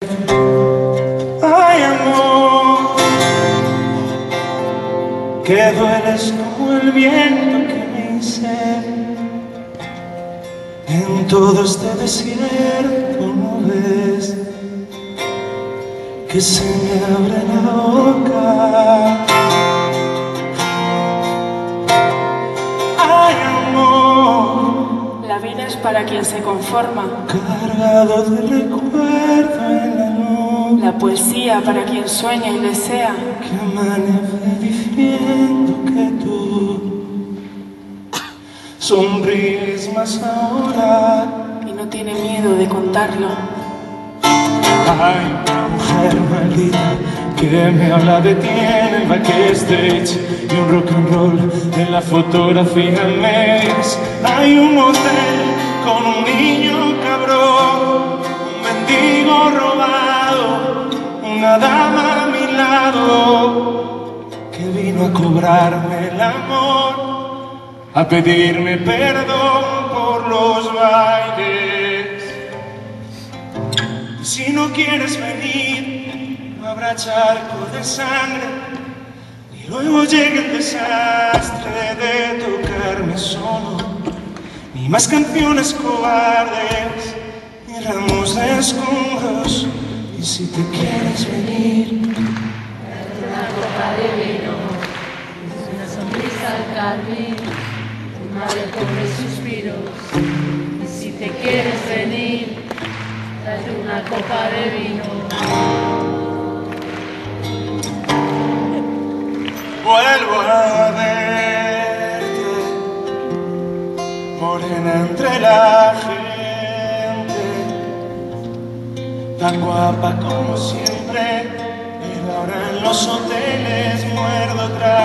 Ay, amor, que dueles como el viento que me hice en todo este desierto. ¿No ves que se me abre la boca? Ay, amor, la vida es para quien se conforma, cargado de recuerdo en la luz, la poesía para quien sueña y desea, que amanece diciendo que tú sonríes más ahora. y no tiene miedo de contarlo. Hay una mujer maldita que me habla de ti en el backstage y un rock and roll en la fotografía en medias. Hay un hotel con un niño cabrón, un mendigo robado, una dama a mi lado que vino a cobrarme el amor, a pedirme perdón por los bailes. Si no quieres venir, no habrá charco de sangre, y luego llega el desastre de tocarme solo, ni más canciones cobardes, ni ramos de escombros. Y si te quieres venir, date una copa de vino, una sonrisa al carmín, un malecón de suspiros. Y si te quieres venir, date una copa de vino. vuelvo a verte, morena entre la gente, tan guapa como siempre, pero ahora en los hoteles muerdo otra